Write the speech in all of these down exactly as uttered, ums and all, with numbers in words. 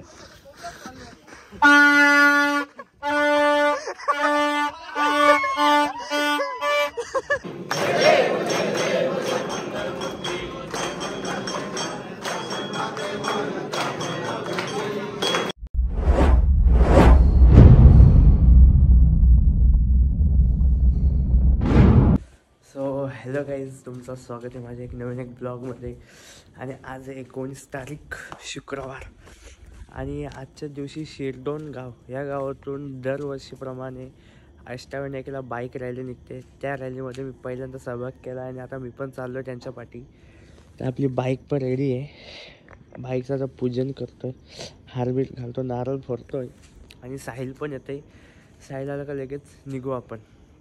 Hello guys, तुमचं स्वागत आहे माझ्या एक नवीन एक ब्लॉगमध्ये. आणि आज आहे एकोणीस तारीख शुक्रवार आणि आजच्या दिवशी शिरडोन गाव या गावातून दरवर्षीप्रमाणे अष्टावन्न बाईक रॅली निघते. त्या रॅलीमध्ये मी पहिल्यांदा सहभाग केला आणि आता मी पण चाललो त्यांच्या पाठी. तर आपली बाईक पण रेडी आहे. बाईकचं आता पूजन करतो आहे, हारबीट घालतो, नारळ फोडतो आहे आणि साहिल पण येतं आहे. साहिल आला का लगेच निघू आपण.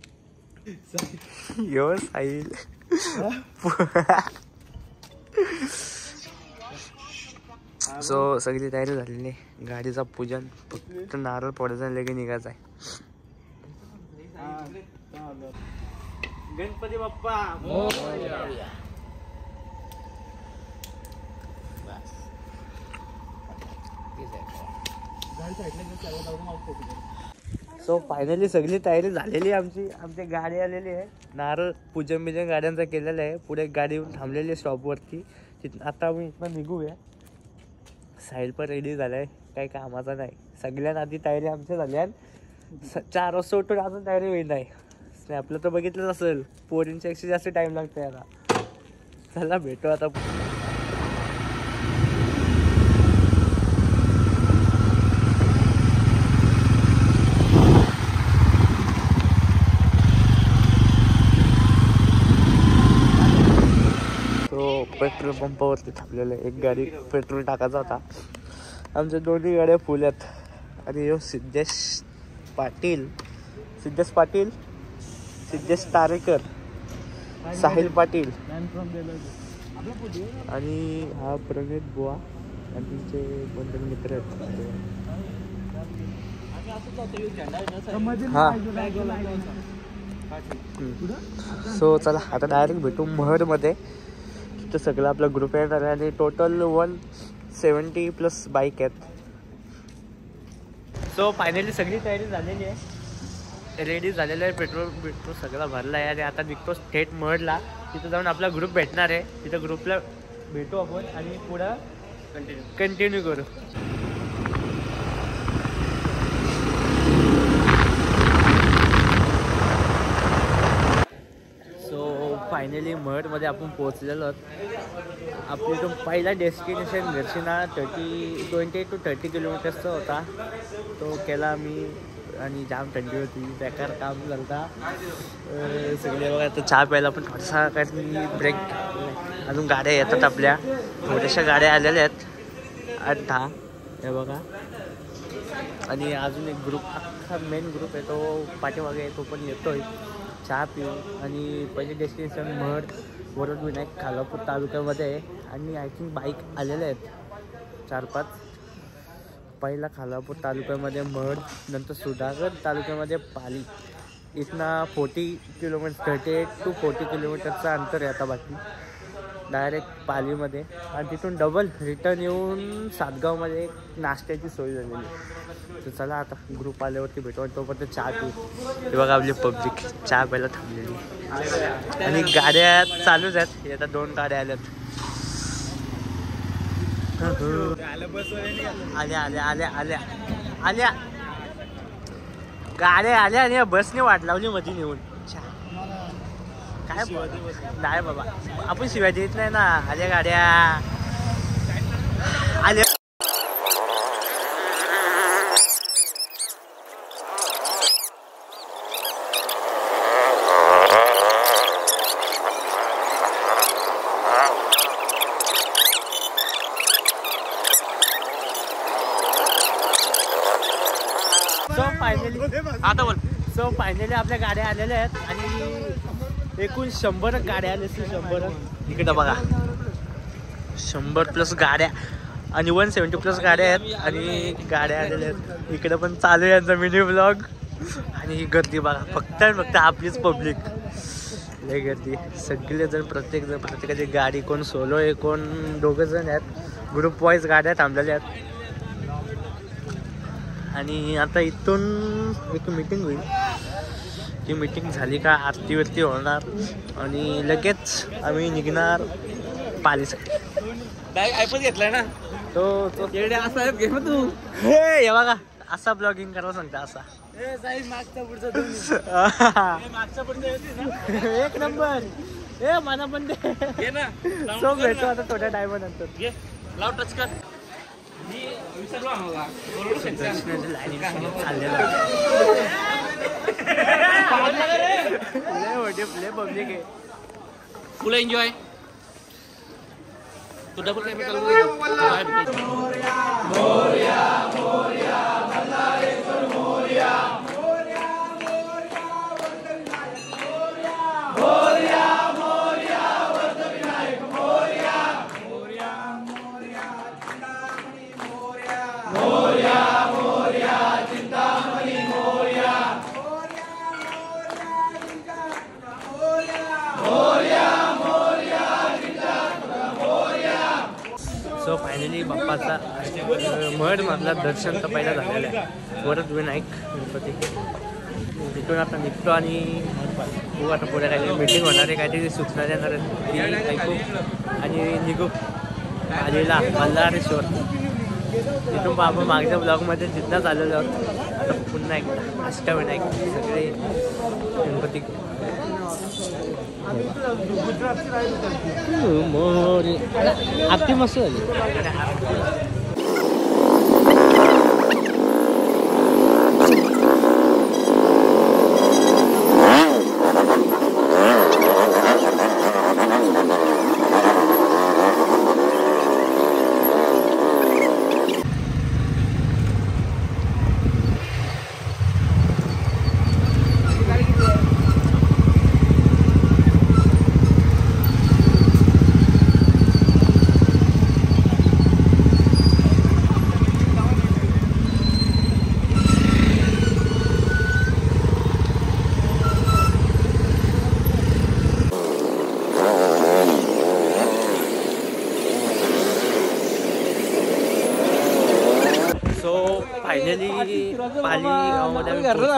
यो साहिल सो सगळी तयारी झालेली आहे. गाडीचा पूजन, फक्त नारळ फोडायचा लगे निघायचा आहे. गणपती बाप्पा सो फायनली सगळी तयारी झालेली आहे आमची. आमची गाडी आलेली आहे, नारळ पूजन बिजन गाड्यांचा केलेलं आहे. पुढे गाडी येऊन थांबलेली आहे स्टॉपवरती. तिथं आता आम्ही इथं निघूया. साहिल पण रेडी झाला आहे, काही कामाचा नाही. सगळ्यांना आधी तयारी आमच्या झाल्या. चार वाजता उठून अजून तयारी होईल नाही. आपलं तर बघितलंच असेल, पोरींच्यापेक्षा जास्त टाईम लागतो याला. चला भेटू आता. पेट्रोल पंपावरती थांबलेलं आहे. एक गाडी पेट्रोल टाकायचा होता. आमच्या दोन्ही गाड्या फुल आहेत. आणि यो सिद्धेश पाटील सिद्धेश पाटील सिद्धेश तारेकर, साहिल पाटील आणि हा प्रणित बुवा आणि त्यांचे बंधन मित्र आहेत. हा सो चला आता डायरेक्ट भेटू महडमध्ये. तिथं सगळं आपला ग्रुप येणार आहे आणि total one seventy plus bike आहेत. सो फायनली सगळी तयारी झालेली आहे, रेडी झालेलं आहे. पेट्रोल पेट्रोल सगळं भरलं आहे आणि आता निघतो थेट महडला. तिथं जाऊन आपला ग्रुप भेटणार आहे. तिथं ग्रुपला भेटू आपण आणि पुढं कंटिन्यू कंटिन्यू करू. फायनली महडमध्ये आपण पोहोचलेलो आहोत. आपली तो पहिला डेस्टिनेशन घरशिना थर्टी ट्वेंटी टू थर्टी किलोमीटर्सचा होता. तो केला आम्ही आणि जाम थंडी होती, बेकार काम करता सगळे. बघा तर चहा प्यायला पण थोडासा काही ब्रेक. अजून गाड्या येतात आपल्या, थोड्याशा गाड्या आलेल्या आहेत, आठ दहा हे बघा. आणि अजून एक ग्रुप, अख्खा मेन ग्रुप आहे तो पाठीमागे आहे, तो पण येतोय. चहा पिऊ आणि पहिले डेस्टिनेशन महड वरदविनायक खालापूर तालुक्यामध्ये आहे. आणि आय थिंक बाईक आलेल्या आहेत चार पाच. पहिला खालापूर तालुक्यामध्ये महड, नंतर सुधागड तालुक्यामध्ये पाली. इथनं forty kilometre thirty eight two forty किलोमीटरचा अंतर आहे आता बाकी. डायरेक्ट पालीमध्ये आणि तिथून डबल रिटर्न येऊन सातगावमध्ये एक नाश्त्याची सोय झालेली आहे. तर चला आता ग्रुप आल्यावरती भेटू आणि तोपर्यंत चहा पिऊ. हे बघा आपली पब्लिक चहा प्यायला थांबलेली आणि गाड्या चालूच आहेत. आता दोन गाड्या आल्यात. आल्या आल्या आल्या आल्या आल्या गाड्या आल्या आणि बसने वाट लावली मध्ये नेऊन. काय नाही बाबा, आपण शिवाय देत नाही ना. आल्या गाड्या आल्या. सो फायनली आता बोल. सो फायनली आपल्या गाड्या आलेल्या आहेत आणि एकूण शंभर गाड्या आल्या असतील. शंभर इकडं बघा, शंभर प्लस गाड्या आणि वन सेवन्टी प्लस गाड्या आहेत आणि गाड्या आलेल्या आहेत. इकडे पण चालू आहे यांचा मिनी ब्लॉग. आणि ही गर्दी बघा, फक्त फक्त आपलीच पब्लिक. लय गर्दी, सगळेजण प्रत्येक जण प्रत्येकाची गाडी, कोण सोलो आहे, कोण दोघं जण आहेत. ग्रुप वाईज गाड्या थांबलेल्या आहेत. आणि आता इथून एक मीटिंग होईल. ती मीटिंग झाली का आरतीवरती होणार आणि लगेच आम्ही निघणार पालीसाठी. बॅग आयपॉड घेतलाय ना तो तो असा घे मग तू. हे बघा असा ब्लॉगिंग करायला सांगता असा. मागचा पुढचा एक नंबर. ए मला पण दे. घे ना. सो भेटतो आता थोड्या टायमानंतर. घे लाव टच कर. मी विसरलो आम्हाला बोलू शकतो. लय पब्लिक आहे. फुल एन्जॉय. तू डबल काय मोरया मोरया मोरया मल्हारेश्वर मोरया मोरया मोरया मोरया वरदविनायक मोरया मोरया मोरया चिंतामणी मोरया मोरया मोरया चिंतामणी मोरया मोरया मोरया सो फायनली बाप्पाचा मठ मधला दर्शन तर पहिला झालेलं आहे. वरदविनायक गणपती. तिथून आता निघतो आणि बघू आता पुढे काहीतरी मीटिंग होणार आहे, काहीतरी सूचना देणार आहे ती ऐकू आणि निघू आलेला मल्हारेश्वर. तिथून आपण मागच्या ब्लॉगमध्ये जिथं झालेलो आहोत. आता पुन्हा एकदा अष्टविनायक सगळे गणपती. आरती मस्त झाली. फायनली पाली गावामध्ये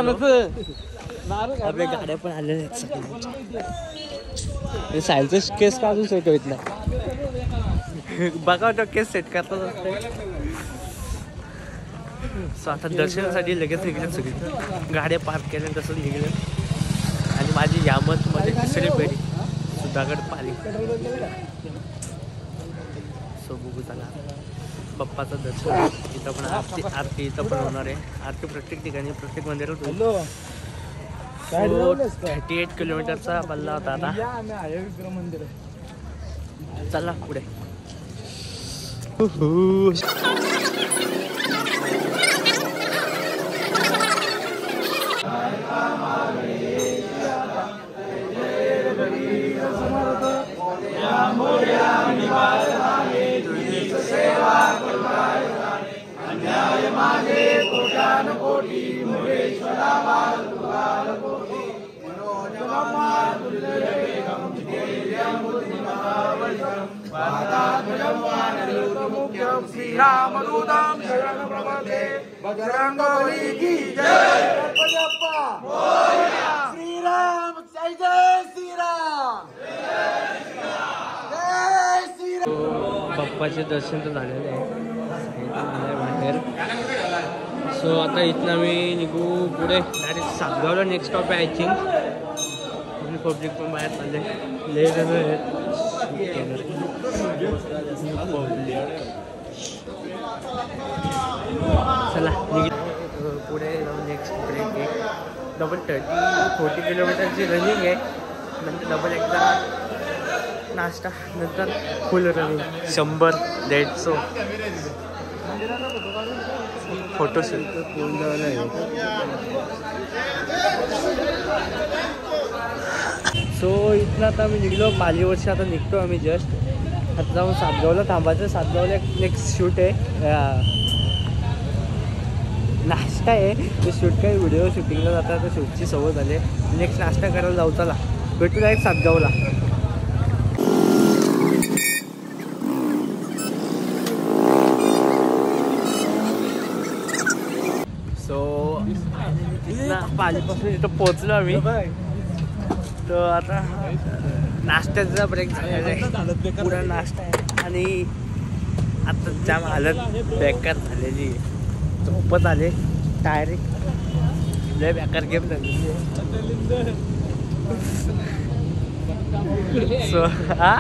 आपल्या गाड्या पण आलेल्या आहेत. सायलचा केस का अजून सेट होत नाही. बघा तो केस सेट करतात असते. सो आता दर्शनासाठी लगेच निघले सगळी गाड्या पार्क केल्या तसंच निघले. आणि माझी यामतमध्ये तिसरी फेरी सुधागड पाली. सो बघू चला बाप्पाचं दर्शन. इथं पण आरती आरती इथं पण होणार आहे. आरती प्रत्येक ठिकाणी प्रत्येक मंदिरात होईल. थर्टी एट किलोमीटरचा पल्ला होता आता. चला पुढे. श्रीरामदूतं शरण प्रपदे बजरंगबली की जय. श्रीराम जय जय श्रीराम जय श्रीराम. बाप्पाचे दर्शन तर झालेले आहे बाहेर. सो आता इथनं आम्ही निघू पुढे डायरेक्ट सातगावला नेक्स्ट स्टॉप आहे आय थिंक. पब्लिक पण बाहेर चालले. लय जण आहेत. चला निघ पुढे जाऊन नेक्स्ट ब्रेक आहे. डबल थर्टी फोर्टी किलोमीटरची रनिंग आहे. नंतर डबल एकदा नाश्ता नंतर फुल रनिंग शंभर दीडशे फोटोशूट पूर्ण आहे. सो इथनं आता आम्ही निघलो पालीवरची. आता निघतो आम्ही जस्ट. आता जाऊन सातगावला थांबायचं. सातगावला एक नेक्स्ट शूट आहे. नाश्ता आहे ते शूट काही व्हिडिओ शूटिंगला जातात तर शूटची सवय झाली. नेक्स्ट नाश्ता करायला जाऊ. चला भेटू डायरेक्ट सातगावला. तिथनं पालीपासून इथं पोचलो आम्ही. तो आता नाश्त्याचा ब्रेक झालेला आहे, पुरा नाश्ता आहे आणि आता जाम हालत बेकार झालेली आहे. झोपत आले डायरेक्ट, लय बेकार गेम झाली. सो हा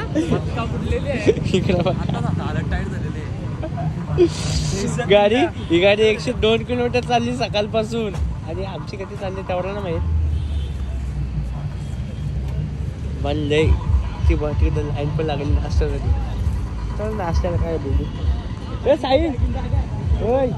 गाडी ही गाडी एकशे दोन किलोमीटर चालली सकाळपासून आणि आमची कधी चालली तेवढं ना माहीत. पण लय ती बघ लाईन पण लागली नाश्त्यासाठी. तर नाश्त्याला काय बोलू. ए साई होय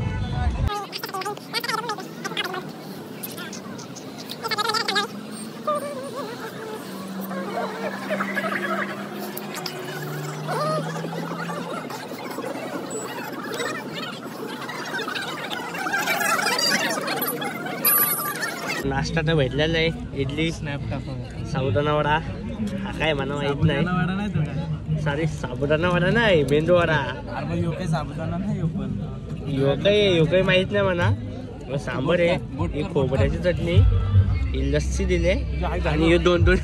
नाश्ता तर भेटलेला आहे. इडली स्नॅप टाकून साबुदाणा वडा हा काय मला माहित नाही. सॉरी साबुदाणा वडा नाही मेंदू वडा. साबुदाणा नाही यो काही यो काही माहित नाही म्हणा. सांबर आहे, ही खोबऱ्याची चटणी, ही लस्सी दिले आणि हे दोन दोन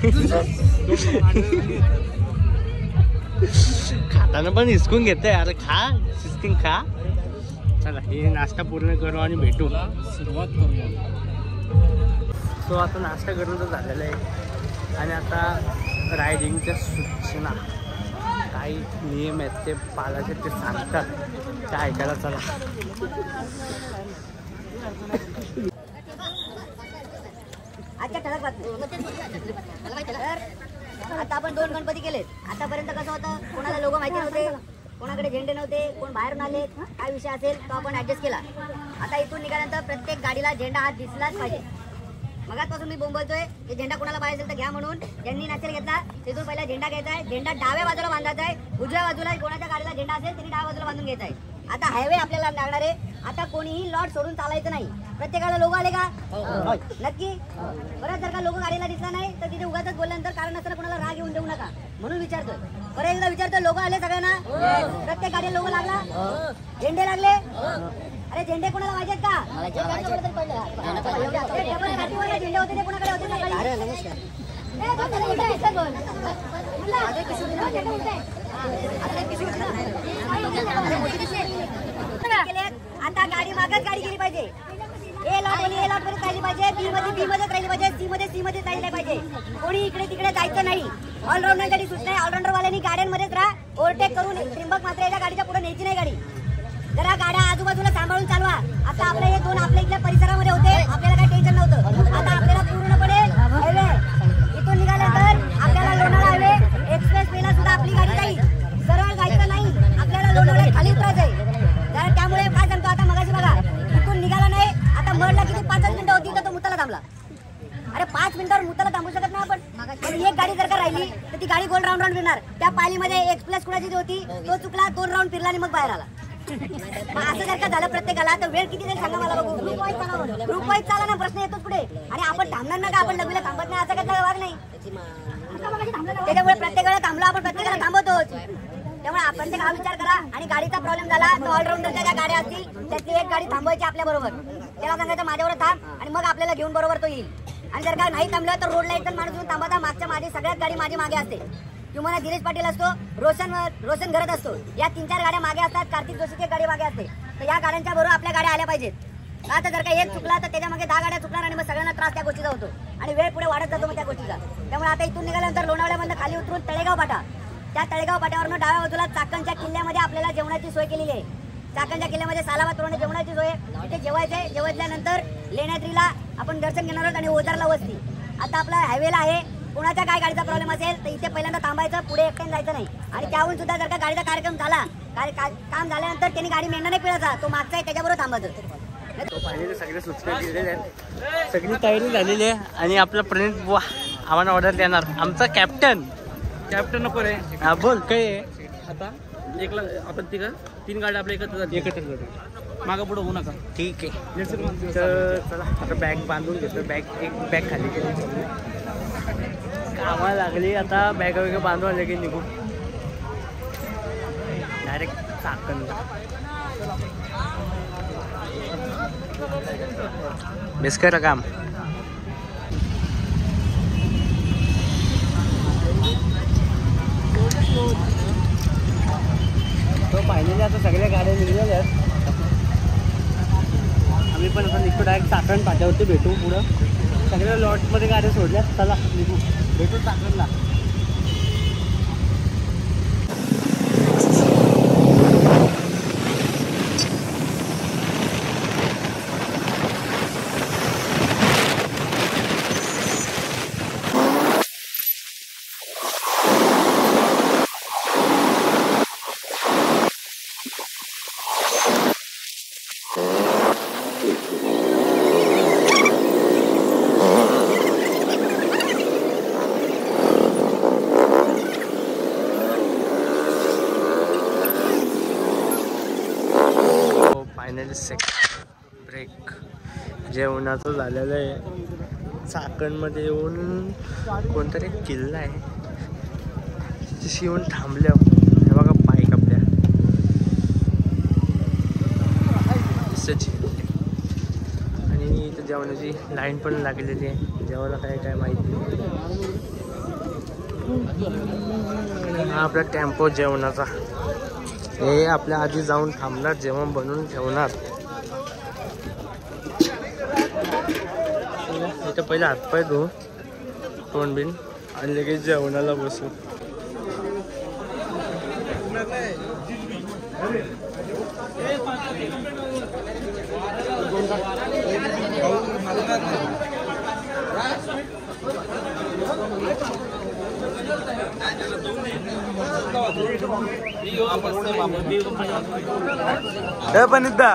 खाताना पण हिसकून घेते. अरे खा सिस्किंग खा. चला हे नाश्ता पूर्ण करू आणि भेटू, सुरुवात करूया. सो आता नाश्ता करून तर झालेला आहे आणि आता रायडिंगच्या सूचना काही नियम आहेत ते पाळायचे, ते सांगतात ते ऐकायला चला. आजच्या ठळक बातमी. आता आपण दोन गणपती केलेत. आतापर्यंत कसं होतं, कोणाला लोगो माहिती नव्हते, कोणाकडे झेंडे नव्हते, कोण बाहेरून आले, काय विषय असेल तो आपण ऍडजस्ट केला. आता इथून निघाल्यानंतर प्रत्येक गाडीला झेंडा हा दिसलाच पाहिजे. मगाचपासून मी बोंबलतोय की झेंडा कोणाला पाहिजे असेल तर घ्या म्हणून. ज्यांनी नसेल घेतला तिथून पहिला झेंडा घ्यायचा आहे. झेंडा डाव्या बाजूला बांधायचा आहे. उजव्या बाजूला कोणाच्या गाडीला झेंडा असेल त्यांनी डाव्या बाजूला बांधून घ्यायचा आहे. आता हायवे आपल्याला लागणार आहे. आता कोणीही लॉट सोडून चालायचं नाही. प्रत्येकाला लोगो आले का? नक्की. परत जर का लोगो गाडीला दिसला नाही तर तिथे उगाच बोलल्यानंतर कारण असताना कोणाला राग येऊन देऊ नका म्हणून विचारतोय. परत एकदा विचारतोय, लोगो आले सगळ्यांना? प्रत्येक गाडीला लोगो लागला? झेंडे लागले? अरे झेंडे कोणाला पाहिजेत का? झेंडे होते ते कोणाकडे होते? आता गाडी मागच गाडी गेली पाहिजे. ए लॉट मध्ये ए लॉट मध्ये राहिली पाहिजे, बी मध्ये बी मध्ये राहिली पाहिजे, सी मध्ये सी मध्ये राहिली पाहिजे. कोणी इकडे तिकडे जायचं नाही. ऑलराऊंडरसाठी सूचना आहे, ऑलराऊंडर वाल्यांनी गाड्यांमध्येच राहा. ओव्हरटेक करून त्रिंबक मात्र याच्या गाडीच्या पुढे न्यायची नाही गाडी. जरा गाड्या आजूबाजूला सांभाळून चालवा. आता आपले हे दोन आपल्या इथल्या परिसरामध्ये होते, आपल्याला काही टेन्शन नव्हतं. आता आपल्याला पूर्णपणे हायवे इथून निघाल्यानंतर आपल्याला लोणावळा हायवे एक्सप्रेस वेला सुद्धा आपली गाडी जाईल. सरळ जायचं नाही, आपल्याला लोणावळ्यात खाली उतरायचं आहे. त्यामुळे काय सांगतो, आता मगाशी बघा इथून निघाला नाही. आता मरला किती पाचच मिनिटं होती तर तो मुताला थांबला. अरे पाच मिनिटावर मुताला थांबू शकत नाही आपण. पण एक गाडी जर का राहिली तर ती गाडी गोल राऊंड राऊंड फिरणार. त्या पालीमध्ये एक्सप्रेस कुणाची होती तो चुकला, दोन राऊंड फिरला आणि मग बाहेर आला. असं जर का झालं प्रत्येकाला तर वेळ किती जाईल सांगा मला बघू. ग्रुप वाईज चाला, ग्रुप वाईज चाला ना, प्रश्न येतोच पुढे. आणि आपण थांबणार ना का, आपण लग्नाला थांबत नाही असं काय वाग नाही. त्याच्यामुळे प्रत्येक वेळा थांबलो आपण, प्रत्येकाला थांबवतोच. त्यामुळे आपण ते हा विचार करा. आणि गाडीचा प्रॉब्लेम झाला तर ऑलराऊंडरच्या ज्या गाड्या असतील त्यातली एक गाडी थांबवायची आपल्या बरोबर. त्याला सांगायचं माझ्यावर थांब आणि मग आपल्याला घेऊन बरोबर तो येईल. आणि जर का नाही थांबलं तर रोडला एकदम माणूस येऊन थांबता. मागच्या माझी सगळ्यात गाडी माझी मागे असते. तुम्हाला दिनेश पाटील असतो, रोशन रोशन घरात असतो. या तीन चार गाड्या मागे असतात. कार्तिक जोशीची एक गाडी मागे असते. तर या गाड्यांच्या बरोबर आपल्या गाड्या आल्या पाहिजेत. आता जर का एक चुकला तर त्याच्या मागे दहा गाड्या चुकणार आणि मग सगळ्यांना त्रास त्या गोष्टीचा होतो आणि वेळ पुढे वाढत जातो मग त्या गोष्टीचा. त्यामुळे आता इथून निघाल्यानंतर लोणावळ्यामध्ये खाली उतरून तळेगाव पाटा, त्या तळेगाव पाट्यावरनं डाव्या बाजूला चाकणच्या किल्ल्यामध्ये आपल्याला जेवणाची सोय केलेली आहे. चाकणच्या किल्ल्यामध्ये सालाबाद रोडने जेवणाची सोय. तिथे जेवायचंय. जेवल्यानंतर लेण्याद्रीला आपण दर्शन घेणार आहोत आणि ओझरला वस्ती. आता आपला हायवेला आहे. कोणाच्या काय गाडीचा प्रॉब्लेम असेल तर इथे पहिल्यांदा थांबायचं, पुढे एकट्याने जायचं नाही. आणि त्याहून सुद्धा जर का गाडीचा कार्यक्रम झाला, काम झाल्यानंतर त्यांनी गाडी मेंढा नाही पिळायचा, तो मागचा आहे त्याच्याबरोबर थांबायचं. तो फायनली सगळे सूचना दिलेल्या आहेत, सगळी तयारी झालेली आहे. आणि आपला प्रणित बुवा आम्हाला ऑर्डर देणार, आमचा कॅप्टन. कॅप्टन नको रे. हा बोल काय आहे आता एकला आपण तिघं तीन गाड्या आपल्या एकत्र एकत्र जातो, मागं पुढं होऊ नका. ठीक आहे. तर चला आता बॅग बांधून घेतो. बॅग एक बॅग खाली केली, कामाला लागली. आता बॅग वगैरे बांधून आले की निघू डायरेक्ट चाकणला. मिस करा काम. तो फायनली आता सगळ्या गाड्या निघलेल्या आहेत. आम्ही पण आता निघतो डायरेक्ट चाकण पाट्यावरती भेटू. पुढं सगळ्या लॉटमध्ये गाड्या सोडल्यात. चला निघू, भेटू चाकणला. फायनली सेकंड ब्रेक जेवणाचं झालेलं आहे. चाकणमध्ये येऊन कोणतरी किल्ला आहे तिथे येऊन थांबल्या. हे बघा बाईक आपल्या आणि इथं जेवणाची लाईन पण लागलेली आहे. जेवायला काय काय माहिती नाही. हा आपला टेम्पो जेवणाचा. हे आपल्या आधी जाऊन थांबणार, जेवण बनवून ठेवणार. इथं पहिले हातपाय धुवू, तोंड बिन, आणि लगेच जेवणाला बसू. पण एकदा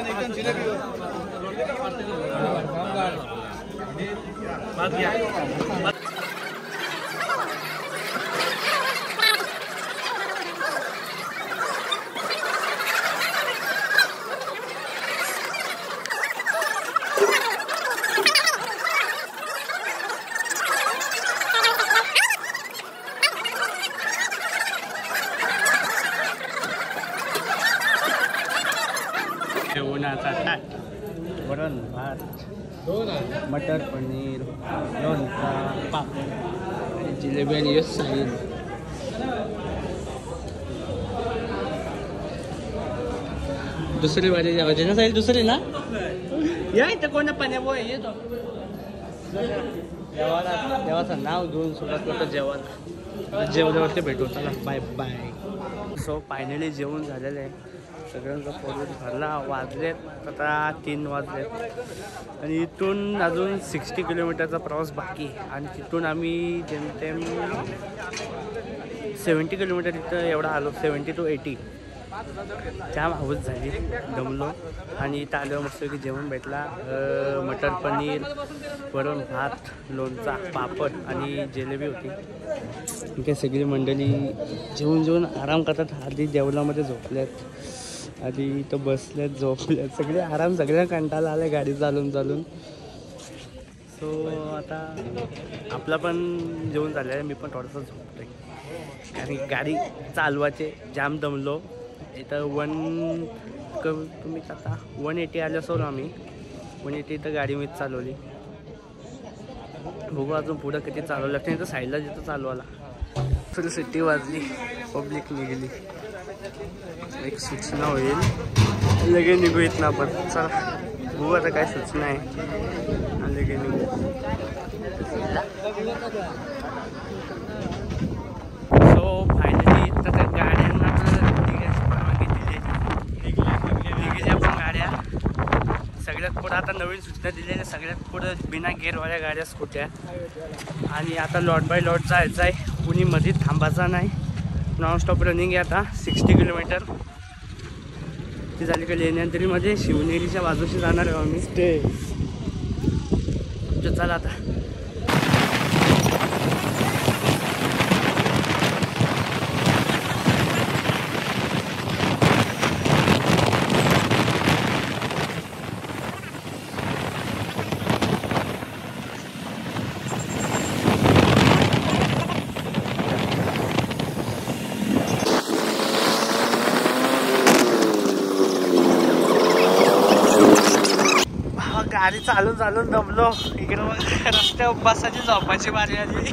जेवणाचा ताट, वरण भात, मटर पनीर, लोणचा, पापड आणि जिलेबी आणि यश साईन. दुसरी वाली जेवायची ना साईल? दुसरी ना या इथं कोणा पाण्या बोय येतो जेवायला. देवाचं नाव घेऊन सोबत होतं जेवायला. जेवल्यावरती भेटू. चला बाय बाय. सो फायनली जेवण झालेलं आहे. सगळ्यांचा पोट भरला. वाजलेत आता तीन वाजलेत आणि इथून अजून सिक्स्टी किलोमीटरचा प्रवास बाकी. आणि तिथून आम्ही जेमतेम सेवन्टी किलोमीटर इथं एवढा आलो. Seventy two eighty. जाम हाऊस झाली, दमलो. आणि इथं आल्यावर मस्त की जेवण भेटला. मटर पनीर, वरण भात, लोणचा, पापड आणि जिलेबी होती. इथे सगळी मंडळी जेवून जेवून आराम करतात. आधी देवलामध्ये झोपल्यात, आधी इथं बसल्यात, झोपल्यात. सगळे आराम. सगळ्या कंटाळा आला गाडी चालून चालून. सो आता आपला पण जेवण झालेलं आहे. मी पण थोडंसं झोपतोय कारण गाडी चालवायचे जाम दमलो. इथं वन क तुम्ही आता वन एटी आले असो ना. आम्ही वन एटी इथं गाडी मीच चालवली. बघू अजून पुढं किती चालवलं लागतं. इथं साईडला जिथं चालवायला थोडी सिटी वाजली, पब्लिक निघाली. एक सूचना होईल, लगे निघू इथनं आपण. चला बघू आता काय सूचना आहे. लगे निघू. सो फायनली तर त्या गाड्यांना निघायची परवानगी दिली. निघाली आपण गाड्या. सगळ्यात पुढं आता नवीन सूचना दिलेल्या. सगळ्यात पुढं बिना गेअरवाल्या गाड्या, स्कूट्या. आणि आता लॉट बाय लॉट जायचं आहे. कुणी मध्ये थांबायचा नाही. नॉनस्टॉप रनिंग आहे आता. सिक्स्टी किलोमीटर ती झाली का लेण्यातरीमध्ये शिवनेरीच्या बाजूशी जाणार आहे आम्ही. स्टे चला आता. गाडी चालून चालून दमलो. इकडे मग रस्त्यावर बसायची झोपायची बारी आली.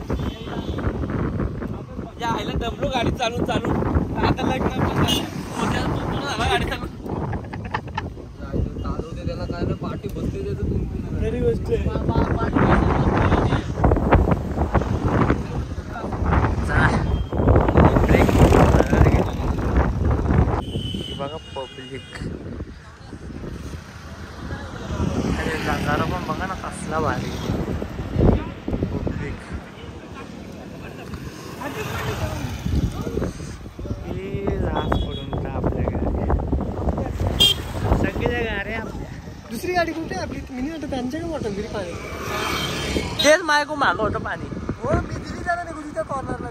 या आईला दमलो गाडी चालून चालून. आता लग्न झाला गाडी चालून. चालवते त्याला काय ना पाठी बसते त्याचं खरी गोष्ट बघा पब्लिक. नजारा पण बघा ना कसला भारी. पब्लिक लास्ट पडून का आपल्या गाड्या सगळ्या गाड्या आपल्या. दुसरी गाडी कुठे आपली मिनी वाटत त्यांच्या का वाटत तरी पाणी. तेच माझ्याकडून मागं होतं पाणी. हो मी दिली जाणार नाही कुठे त्या कॉर्नरला.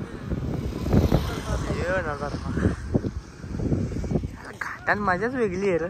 ये नजारा घाटान मजाच वेगळी आहे रे.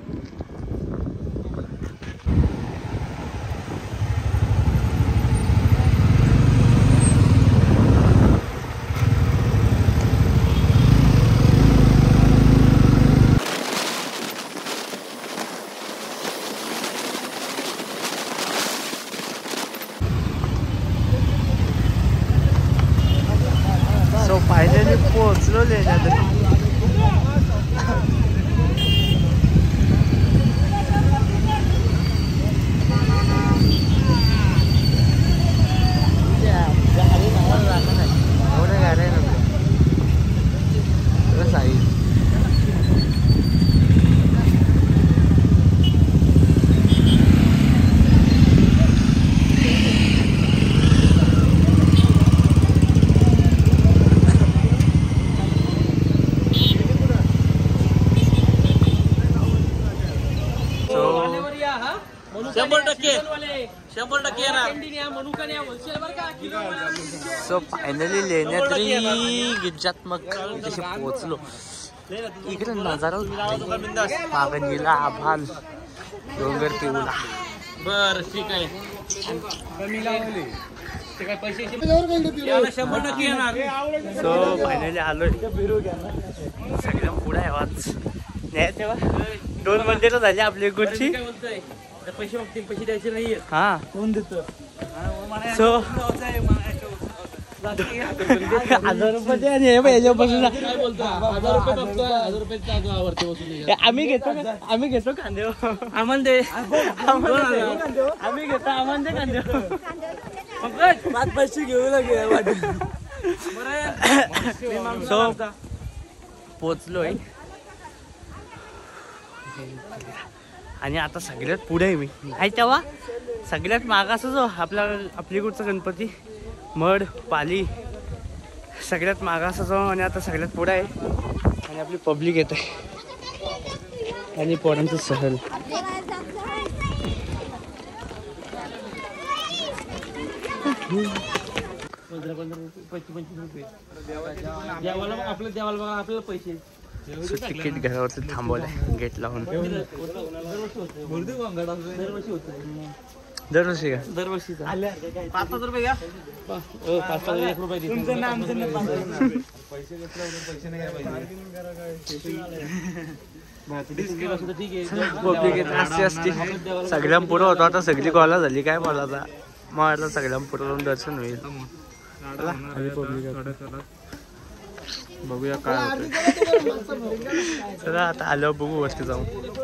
सो फायनली पोहोचलो लेण्याद्री. एवढ्या गाड्या नव्हत्या साईज. शंभर टक्के शंभर टक्के येणार. सो फायनली लेण्याद्री गिरिजात्मक जसे पोहोचलो. इकडे नजारा मागं नीला आभाल डोंगर पिवला. बर ठीक आहे. शंभर टक्के येणार. सो फायनली आलोय. सगळ्या पुढे आहे वाच नाही तेव्हा दोन मंदिरं झाली आपली गुडची. पैसे मागतील पैसे द्यायचे नाहीये. हा कोण देतो. सो हजार रुपये द्या आणि याच्यापासून काय बोलतो हजार रुपये फक्त हजार रुपये वरती वसूल. आम्ही घेतो आम्ही घेतो कांदे. आम्हाला दे. आम्ही घेतो आम्हाला दे कांदे. पाच पैसे घेऊ लागे. सो पोचलोय आणि आता सगळ्यात पुढे आहे मी. नाही तेव्हा सगळ्यात मागास जो आपला आपलीकडचा गणपती मड पाली सगळ्यात मागास जो. आणि आता सगळ्यात पुढे आहे आणि आपली पब्लिक येते आणि पोरांचं सहल. पंधरा पंधरा रुपये पंचवीस पंचवीस रुपये देवाला. आपल्या देवाला बघा आपल्याला पैसे. तिकीट घरावरती थांबवलंय गेट लावून. दरवर्षी होत दरवर्षी का दरवर्षी पाच पाच रुपये घ्या. पाच पाच एक रुपये तुमचं नाम पब्लिक असते असते सगळ्या पुढं होतो. आता सगळी गोळा झाली काय बोलायचा. मग आता सगळ्या पुढं जाऊन दर्शन होईल. बघूया काय होतं. चला आता आलो बघू वरती जाऊन.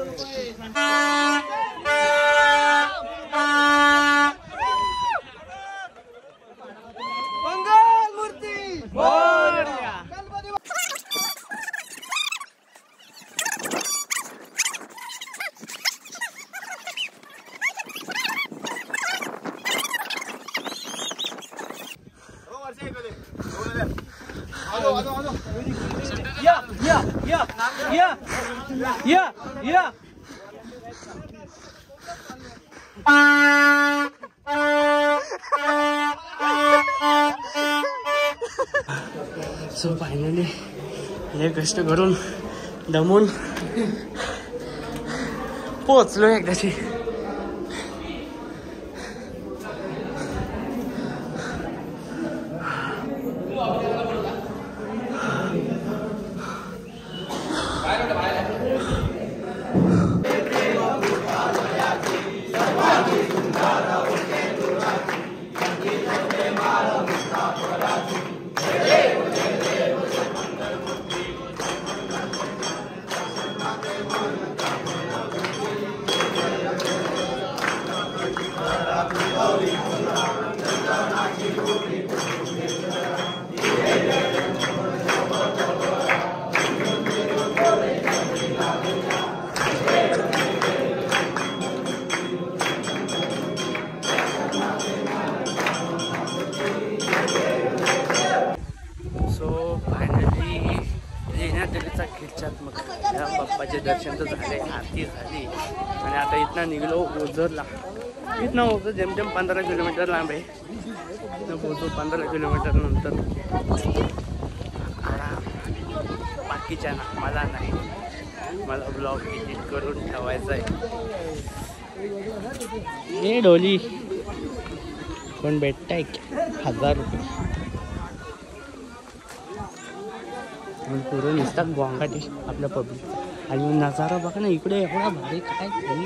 मंगल मूर्ती या या या या या या. सो फायनली हे कष्ट करून दमून पोचलो एकदाची. इथनं निघलो ओझरला. इथनं ओझर जेमतेम पंधरा किलोमीटर लांब आहे. इथनं पोहोचू पंधरा किलोमीटर नंतर. बाकीच्या ना मला नाही, मला ब्लॉग एडिट करून ठेवायचा आहे. हे डोली पण भेटताय हजार रुपये पुढे निसतात गोंगाटी आपल्या पब्लिक. आणि नजारा बघा ना इकडे एवढा भारी काय घरी.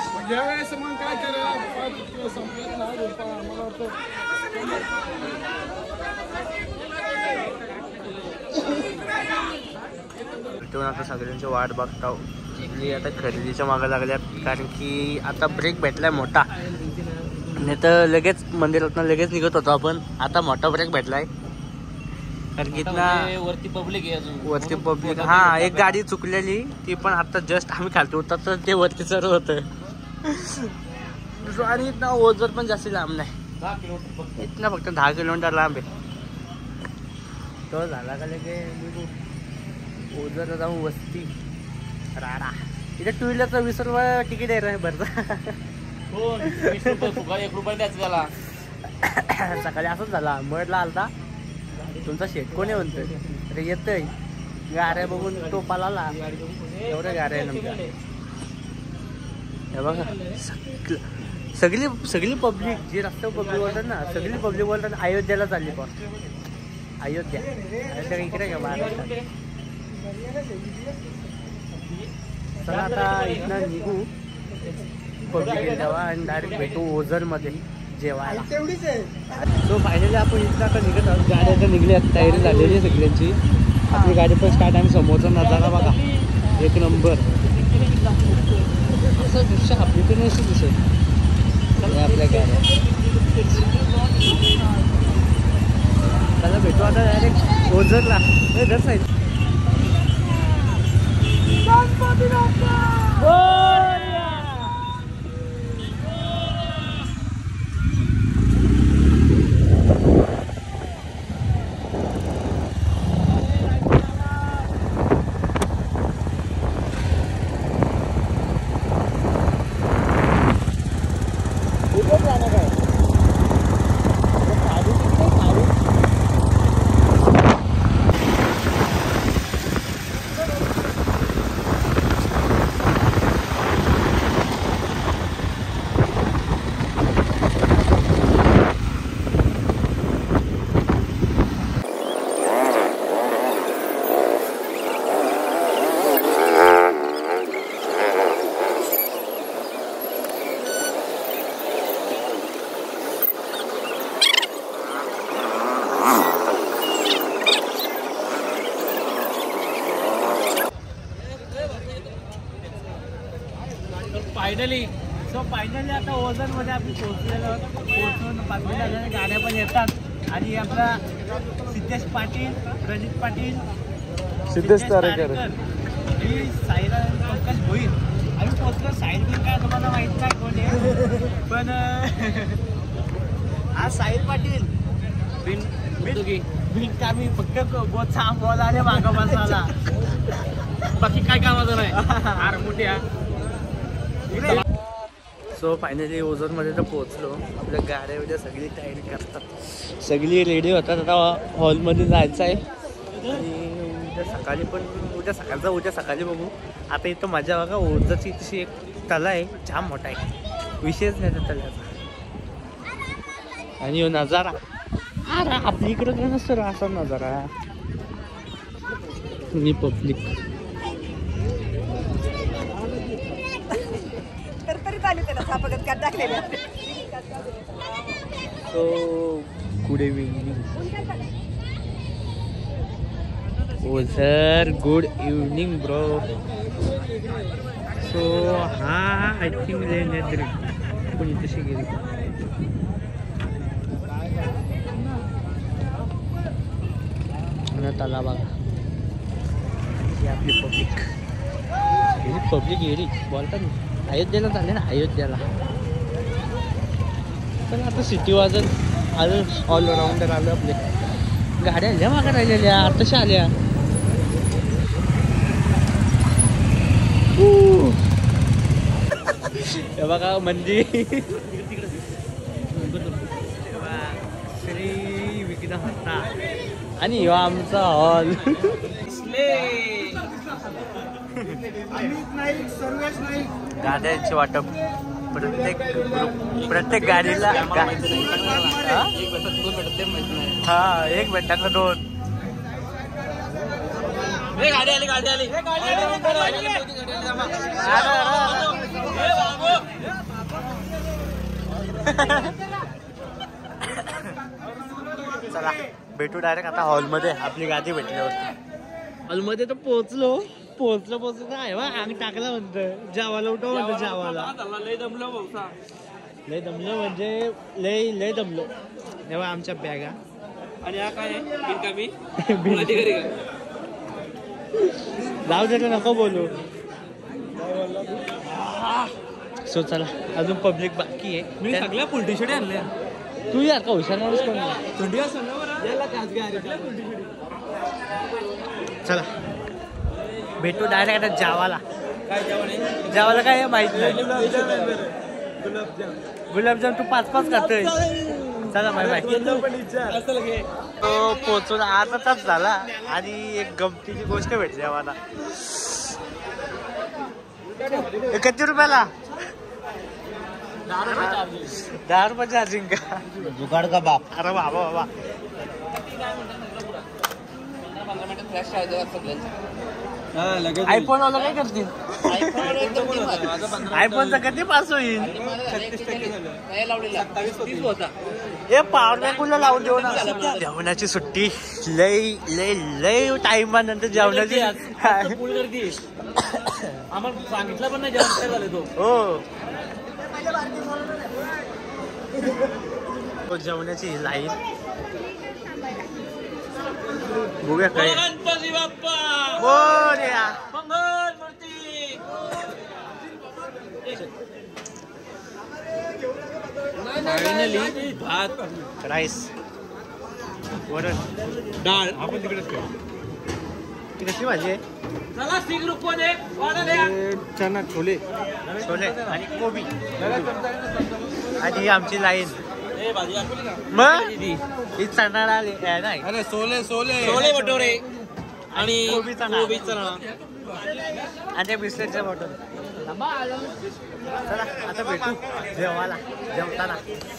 आता सगळ्यांची वाट बघता जी आता खरेदीच्या मागे लागल्यात. कारण की आता ब्रेक भेटलाय मोठा, नाही तर लगेच मंदिरातनं लगेच निघत होतो आपण. आता मोठा ब्रेक भेटलाय कारण की इथला वरती पब्लिक आहे अजून. वरती पब्लिक हा एक गाडी चुकलेली ती पण आता जस्ट आम्ही खालती होतात तर ते वरती सर्व होतं. आणि इथं ओझर पण जास्त लांब नाही, दहा किलोमीटर इथनं फक्त दहा किलोमीटर लांब आहे. तो झाला का लगे ओझरला जाऊन वस्ती राडा. इथे टू व्हीलरचा वीस रुपये तिकीट आहे रे भरता. हो वीस रुपये फुगा, एक रुपये द्यायचं त्याला. सकाळी असंच झाला, मळला आलता तुमचा शेट कोणी म्हणतोय अरे येतय गाड्या बघून तो पाला एवढ्या गाड्या आहे नमच्या. हे बघा सगळं सगळी सगळी पब्लिक जी रस्त्यावर पब्लिक बोलतात ना, सगळी पब्लिक बोलतात अयोध्येला चालली पण. अयोध्या अयोध्या इकडे का महाराष्ट्रात. चला आता इथनं निघू पब्लिक एरियावा आणि डायरेक्ट भेटू ओझरमध्ये जेवायला. तेवढीच आहे. सो फायनली आपण इथं आता निघत आहोत. गाड्या आता निघल्या, तयारी झालेली आहे सगळ्यांची. आपली गाडी पण स्टार्ट आणि समोरचा नजारा बघा एक नंबर. असं दृश्य आपली पण नसतं दिसत आपल्या गाड्या. त्याला भेटू आता डायरेक्ट ओझरला. घर साईड फायनली. सो फायनली आता ओझरमध्ये आपण पोहोचलेलो आहोत. पोहोचून पाच मिनिट गाड्या पण येतात. आणि आपला सिद्धेश पाटील, रणजित पाटील, सिद्धेश तारेकर, ही साईला पंकज भोईर. आम्ही पोहोचलो. साहिल बिन काय तुम्हाला माहित नाही कोण आहे, पण हा साहिल पाटील बिन बिन का मी फक्त बोचा बोला आले मागा बसायला, बाकी काय कामाचं नाही. आर मोठ्या. सो फायनली ओझरमध्ये तर पोहोचलो. आपल्या गाड्या वगैरे सगळी तयारी करतात, सगळी रेडी होतात. आता हॉलमध्ये जायचं आहे आणि उद्या सकाळी पण उद्या सकाळचा उद्या सकाळी बघू. आता इथं मजा बघा, ओझरची तशी एक तला आहे, जाम मोठा आहे, विषयच नाही त्या तल्याचा. आणि हो नजारा अरे आपल्या इकडं काय नसतं रा असा नजारा. तुम्ही public so good evening Ozar, good evening bro. So हा आय थिंक लेण्याद्री कोणी तशी गेली. तला बघा ही आपली पब्लिक पब्लिक एरी बोलतात ना. अयोध्येला चालले ना, अयोध्येला. पण आता सिटी वाजत आलं, ऑलराऊंडर आलं. आपले गाड्या आल्या मागं राहिलेल्या, आताशा आल्या. हे बघा मंदिर श्री विघ्नहर्ता आणि ह्यो आमचा हॉल. गाड्यांचे वाटप प्रत्येक ग्रुप प्रत्येक गाडीला हा एक भेटताना दोन. गाडी आली गाडी आली चला भेटू डायरेक्ट आता हॉलमध्ये. आपली गाडी भेटल्यावरती हॉलमध्ये तर पोहोचलो पोहोचलो पोहोचलो आहे बा अंग टाकला म्हणतं जेवायला उठव म्हणतं जेवायला. लय दमलो भाऊसा लय दमलो म्हणजे लय लय दमलो. तेव्हा आमच्या बॅगा आणि हा काय बिनकामी मुलाची घरी काय जाऊ दे नको बोलू. सो चला अजून पब्लिक बाकी आहे. मी सगळ्या फुल टी शर्ट आणल्या. तू यार का हुशार माणूस कोण थंडी असं चला भेटू डायरेक्ट आता जेवायला. काय जेवण आहे जेवायला काय माहित नाही. गुलाबजाम तू पाच पाच खातोय. चला बाय बाय. तो पोचून अर्धा तास झाला आणि एक गमतीची गोष्ट भेटली आम्हाला. किती रुपयाला? दहा रुपये चार्जिंग का? जुगाड का बाप. अरे बाबा बाबा आयफोन वाला काय करतील? आयफोनचा कधी पास होईल? हे पॉवर बँकला लावून देऊ ना. जेवणाची सुट्टी लय लय लय टाइम नंतर जेवणाची आम्हाला सांगितलं पण नाही जेवण झालं तो. हो जेवणाची लाईन बघूया काय. गणपती बाप्पा मोरया. मंगल मूर्ती. फायनली भात राईस वरण डाळ आपण तिकडेच खाऊ. ती कसली भाजी आहे? चला सिंग रुपये दे वाढा द्या. चना छोले छोले आणि कोबी आणि ही आमची लाईन. ए भाजी दाखवली का? मग ही चणा आली नाही. अरे सोले सोले सोले भटोरे आणि कोबी चणा. कोबी चणा आणि बिस्किटच्या बॉटल. चला आता भेटू जेवायला जेवताना.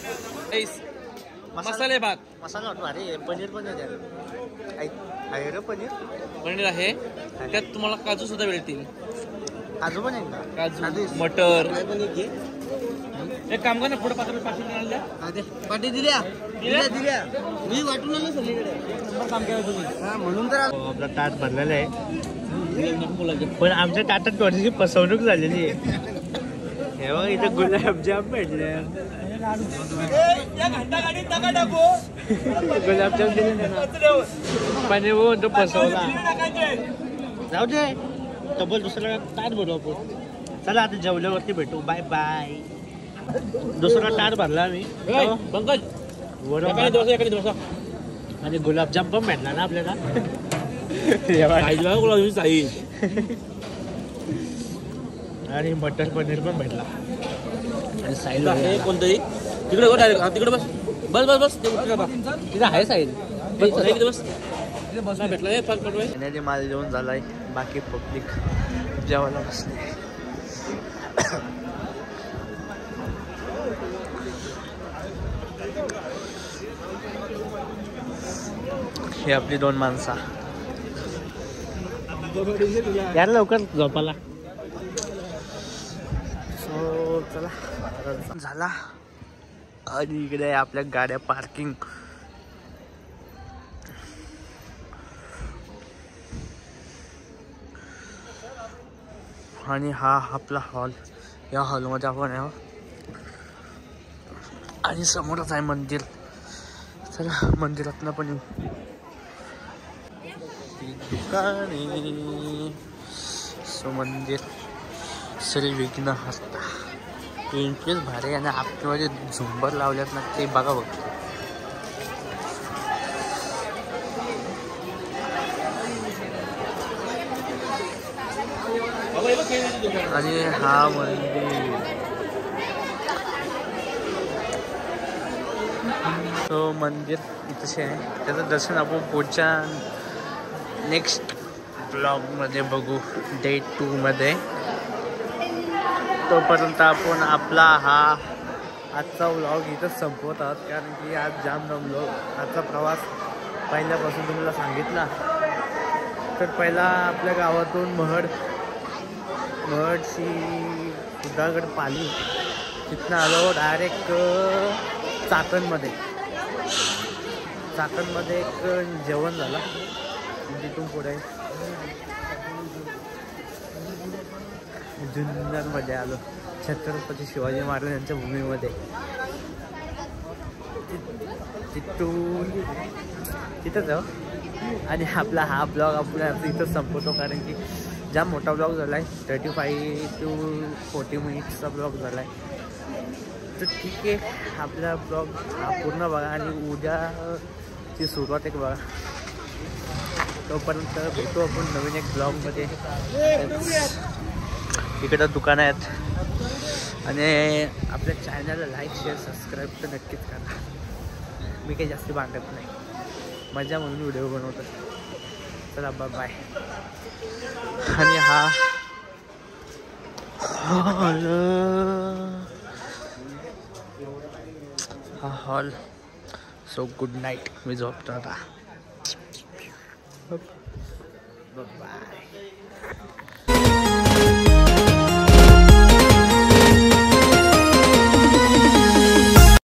मसाले भात मसाला वाटतो. अरे पनीर पण आहे आहे रे पनीर. पनीर आहे त्यात तुम्हाला काजू सुद्धा मिळतील. काजू पण आहे का? काजू मटर. एक काम कर ना पुढे पाच पाठी पाठी दिल्या दिल्या दिल्या मी वाटून आलो सगळीकडे. काम केलं तुम्ही म्हणून तर आपला ताट भरलेला आहे पण आमच्या ताटात थोडीशी फसवणूक झालेली आहे. हे बघ इथे गुलाबजाम भेटले. गुलाबजाम दिले पाणी वो तो फसवला. जाऊ दे डबल दुसरा ताट भरू आपण. चला आता जेवल्यावरती भेटू. Bye bye. दुसरा ताट भरला आम्ही. पंकज वरण डोसा एखादी डोसा आणि गुलाबजाम पण भेटला ना आपल्याला. आणि मटर पनीर पण भेटला. आणि साईड कोणतरी तिकडे go direct. तिकडे बस बस बस बस तिथे आहे साईड. बस बस भेटला पाच पटवाय. माल जेवण झालाय. बाकी पब्लिक जेवायला बसले. हे आपली दोन माणसा यार लवकर झोपाला. सो चला झाला. आणि इकडे आपल्या गाड्या पार्किंग. आणि हा आपला हॉल. या हॉलमध्ये आपण आहे आणि समोरच आहे मंदिर. चला मंदिरातनं पण येऊ. दुकाने सो मंदिर श्री विघ्नहर्ता. एंट्रीच भारी आणि आपल्यामध्ये झुंबर लावल्यात ना ते बघा बघतो. आणि हा मंदिर तो मंदिर इथेच आहे, त्याचं दर्शन आपण पुढच्या नेक्स्ट ब्लॉगमध्ये बघू, डे टूमध्ये. तोपर्यंत आपण आपला हा आजचा व्लॉग इथंच संपवत आहोत, कारण की आज जाम दमलो. आजचा प्रवास पहिल्यापासून तुम्हाला सांगितला तर पहिला आपल्या गावातून महड महडशी सुधागड पाली, तिथनं आलो डायरेक्ट चाकणमध्ये. चाकणमध्ये एक जेवण झालं, तिथून पुढे जुन्नरमध्ये आलो, छत्रपती शिवाजी महाराज यांच्या भूमीमध्ये. तिथून तिथंच जाऊ आणि आपला हा ब्लॉग आपण इथंच संपवतो, कारण की जाम मोठा ब्लॉग झाला आहे. थर्टी फाईव्ह टू फोर्टी मिनिट्सचा ब्लॉग झाला आहे. तर ठीक आहे, आपला ब्लॉग हा पूर्ण बघा आणि उद्याची सुरुवात एक बघा. तोपर्यंत भेटू आपण नवीन एक ब्लॉगमध्ये. इकडं दुकानं आहेत आणि आपल्या चॅनलला लाईक शेअर सबस्क्राईब तर नक्कीच करा. मी काही जास्त भांडत नाही, मजा म्हणून व्हिडिओ बनवतो. चला बाय बाय. आणि हा हॉल हा हॉल सो गुड नाईट. मी झोपतो आता. बाय.